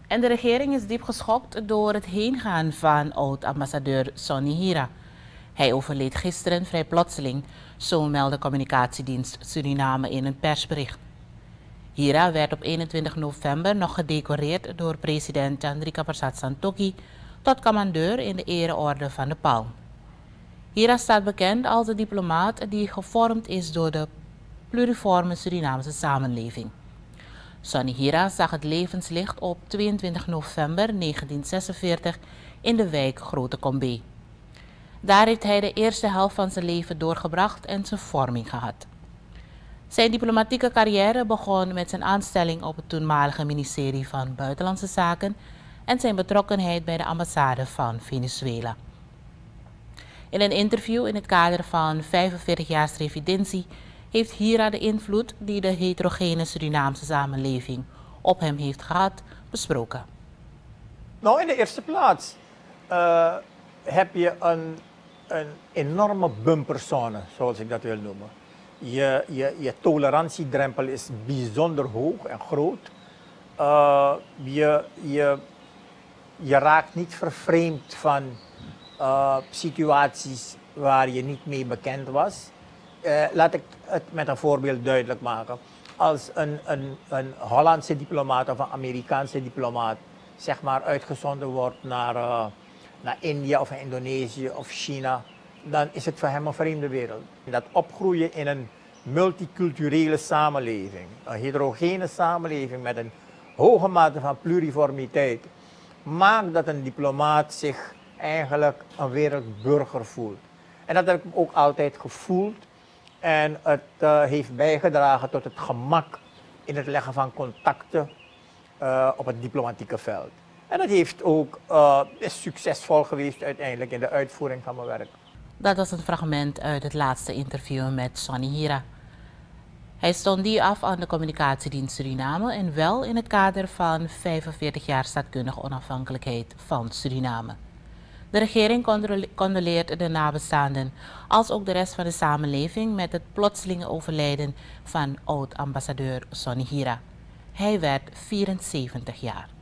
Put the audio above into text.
En de regering is diep geschokt door het heengaan van oud-ambassadeur Sonny Hira. Hij overleed gisteren vrij plotseling, zo meldde communicatiedienst Suriname in een persbericht. Hira werd op 21 november nog gedecoreerd door president Chandrika Persat Santokhi tot commandeur in de ereorde van de Palm. Hira staat bekend als de diplomaat die gevormd is door de pluriforme Surinaamse samenleving. Sonny Hira zag het levenslicht op 22 november 1946 in de wijk Grote Kombe. Daar heeft hij de eerste helft van zijn leven doorgebracht en zijn vorming gehad. Zijn diplomatieke carrière begon met zijn aanstelling op het toenmalige ministerie van Buitenlandse Zaken en zijn betrokkenheid bij de ambassade van Venezuela. In een interview in het kader van 45 jaar revidentie heeft Hira de invloed die de heterogene Surinaamse samenleving op hem heeft gehad besproken. Nou, in de eerste plaats heb je een enorme bumperzone, zoals ik dat wil noemen. Je tolerantiedrempel is bijzonder hoog en groot. Je raakt niet vervreemd van situaties waar je niet mee bekend was. Laat ik het met een voorbeeld duidelijk maken. Als een Hollandse diplomaat of een Amerikaanse diplomaat zeg maar uitgezonden wordt naar India of Indonesië of China, dan is het voor hem een vreemde wereld. Dat opgroeien in een multiculturele samenleving, een heterogene samenleving met een hoge mate van pluriformiteit, maakt dat een diplomaat zich eigenlijk een wereldburger voelt. En dat heb ik ook altijd gevoeld. En het heeft bijgedragen tot het gemak in het leggen van contacten op het diplomatieke veld. En dat heeft ook is succesvol geweest uiteindelijk in de uitvoering van mijn werk. Dat was een fragment uit het laatste interview met Sonny Hira. Hij stond die af aan de communicatiedienst Suriname en wel in het kader van 45 jaar staatkundige onafhankelijkheid van Suriname. De regering condoleert de nabestaanden, als ook de rest van de samenleving, met het plotselinge overlijden van oud-ambassadeur Sonny Hira. Hij werd 74 jaar.